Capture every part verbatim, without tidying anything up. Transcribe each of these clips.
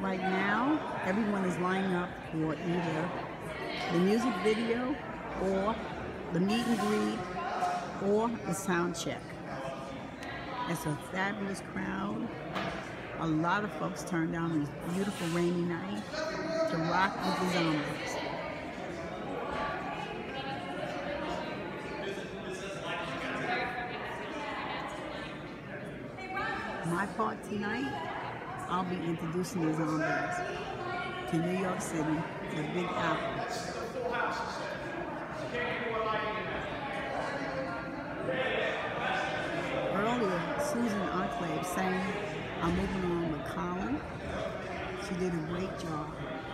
Right now, everyone is lining up for either the music video or the meet and greet or the sound check. It's a fabulous crowd. A lot of folks turned down this beautiful rainy night to rock with the Zombies. My part tonight, I'll be introducing the Zombies to New York City, the Big Apple. Earlier, Susan Enclave sang I'm Moving On with Colin. She did a great job.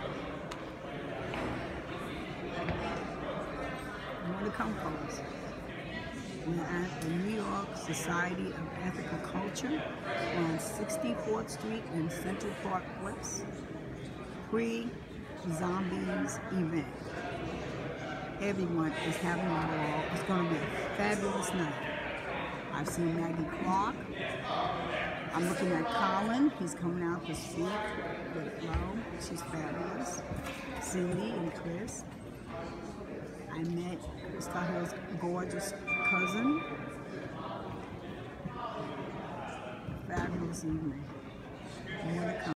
More to come, folks. We're at the New York Society of Ethical Culture on sixty-fourth Street and Central Park West, pre-Zombies event. Everyone is having a ball. It's going to be a fabulous night. I've seen Maggie Clark. I'm looking at Colin. He's coming out to speak with Flo. She's fabulous. Cindy and Chris. I met Chris Cahill's gorgeous cousin. Fabulous evening. More to come.